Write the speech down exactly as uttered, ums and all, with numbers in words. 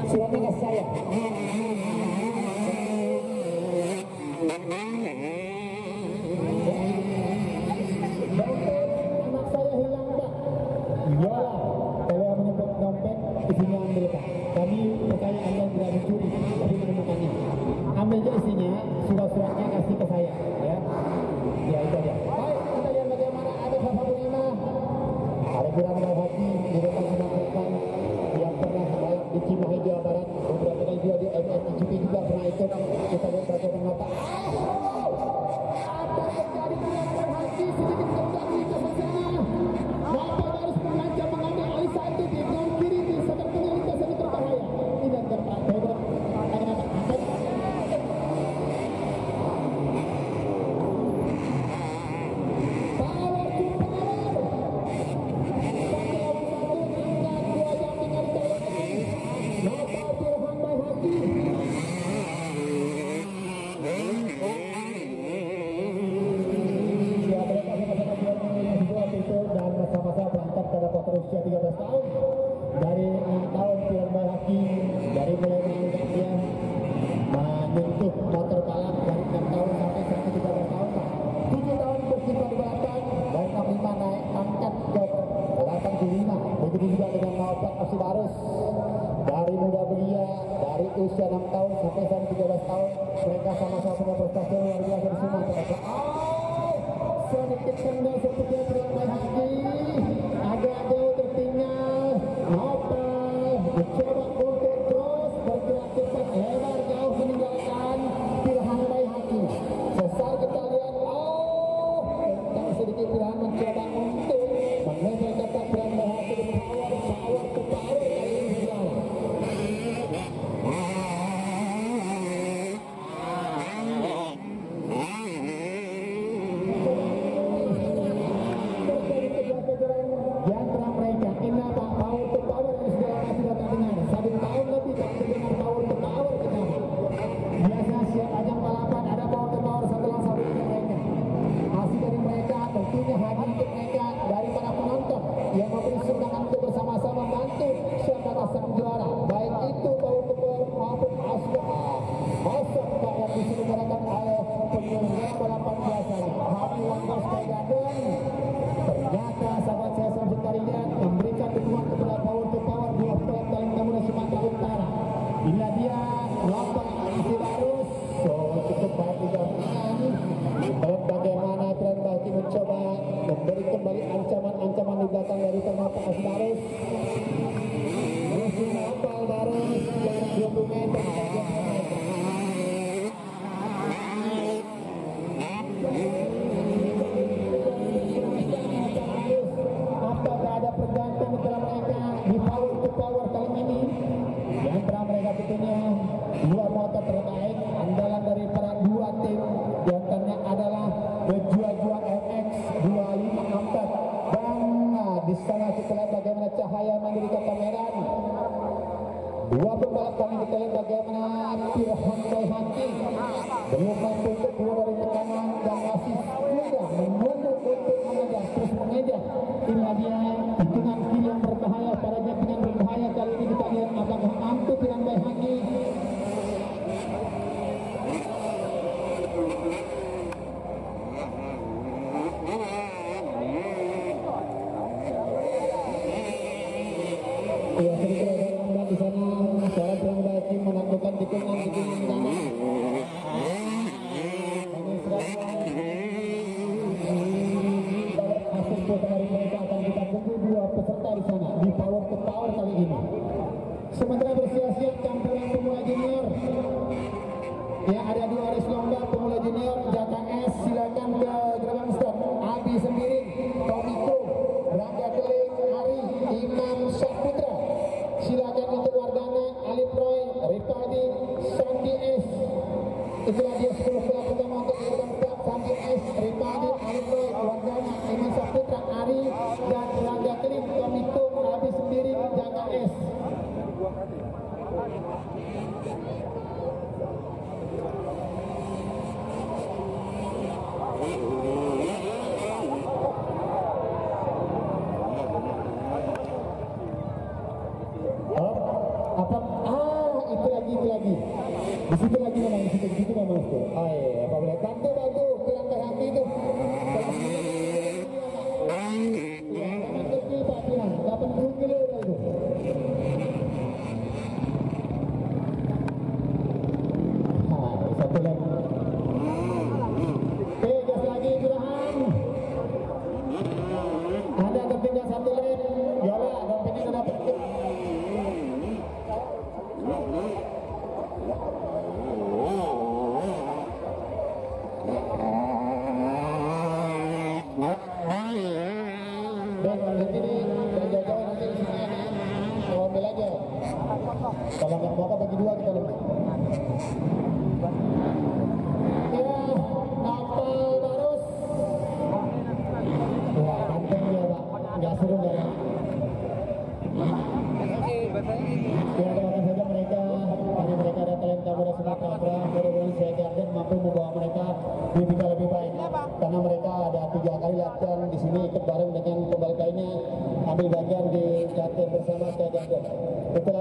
Suratnya kasih saya. Anak saya hilang Pak. Iyalah, kalau yang menyebut dompet isinya ambil Pak. Kami percaya Anda tidak mencuri, tapi menemukannya. Ambil aja isinya, surat-suratnya kasih ke saya, ya. Ya itu aja. Baik, kita lihat bagaimana ada Bapak Lima. Ada kurang hati di depan menampilkan yang pernah balap di Cimahi Jawa Barat, beberapa kali juga di M X G P juga pernah ikut. Kita lihat bagaimana Pak. Apa terjadi dengan berhati sedikit kemudian di atas sana. Bapak harus mengancam mengambil alih saat itu di kanan kiri di sekitar penyelidikan sangat berbahaya. Tidak terpak. Dan masa-masa berangkat pada foto usia tiga belas tahun dari enam tahun Piran Bayhaki, dari mulai menanggap dia menyentuh motor balap dari enam tahun sampai sampai tiga belas tahun Pak. tujuh tahun berkiprah di balapan dari enam puluh lima naik angkat ke delapan puluh lima. Begitu juga dengan Maopat Asibarus dari muda belia dari usia enam tahun sampai sampai tiga belas tahun, mereka sama-sama punya prestasi luar biasa di Sumatera. Sedikit kendor seperti Piran Bayhaki, agak jauh tertinggal. Nopal mencoba untuk terus bergerak cepat, lebar jauh meninggalkan Piran Bayhaki. Sesal kita lihat, oh, tentang sedikit Piran mencoba untuk mengejar cepat Piran Bayhaki dengan power, power to power kali ini berjalan. Yang memberi sumbangan untuk bersama-sama membantu siapa sang juara, baik itu Power Super maupun Asma masuk Pak yang diselenggarakan oleh penyelenggara balapan biasanya. Happy Wangos Garden ternyata sahabat saya Samsul Tarigan memberikan dukungan kepada Power to Power dua klub paling muda Sumatera Utara. Inilah dia Lopang Asibarus. So cukup baik juga ini. Lihat bagaimana Piran Bayhaki mencoba memberi kembali ancaman-ancaman di belakang dari Lopang Asibarus. Musuh Lopang Barus jarak dua puluh meter. Apakah ada pergantian antara mereka di Power to Power kali ini? Di antara mereka tentunya dua motor terbaik andalan dari para dua tim, di antaranya adalah Bejua-Jua M X dua lima empat. Dan nah, di sana kita lihat bagaimana cahaya mandiri Kota Medan. Dua pembalap kami kita lihat bagaimana Piran Bayhaki belum mampu untuk keluar dari tekanan dan masih mudah menunggu untuk mengejar terus mengejar. Inilah dia hitungan kiri yang berbahaya, para jampingan berbahaya. Kali ini kita lihat apakah mampu Piran Bayhaki. Ya, sedikit ada lambat di sana. Para Piran Bayhaki menaklukkan tikungan-tikungan di sana. Ini hasil foto dari mereka akan kita tunggu dua peserta di sana di Power to Power kali ini. Sementara bersiap-siap campuran pemula junior. Ya, ada dua race lomba pemula junior. Jaka S silakan ke gerbang start. Abi Sembiring, Tomiko, Rangga Keling, Ari, Imam Saputra. Silakan untuk Wardana, Alif Roy, Ripadi, Sandi S. Itulah dia sepuluh pula pertama untuk gerbang start. Sandi S, Ripadi, Alif Roy, Wardana, Imam Saputra, Ari, dan Rangga Keling, Tomiko, Abi Sembiring, Jaka S. Apa? Ah, Di situ lagi memang, di situ, di situ memang itu. Oh iya, apa boleh? Bantu, bantu, kurang berhati itu. Iya, karena kecil Pak Tian, delapan puluh kilo itu. Hai, satu lagi. Oke, gas lagi, Burhan. Ada tertinggal satu lane. Yola, dompetnya sudah dapat. Kalau nggak mau apa bagi dua kita lebih. Ya, kapal barus. Wah, ganteng ya Pak, nggak seru nggak ya? Ya, doakan saja mereka, karena mereka ada talenta muda Sumatera. Mudah-mudahan saya Garden mampu membawa mereka di liga lebih baik. Karena mereka ada tiga kali latihan di sini ikut bareng dengan pembalap lainnya, ambil bagian di latihan bersama saya Garden. Itulah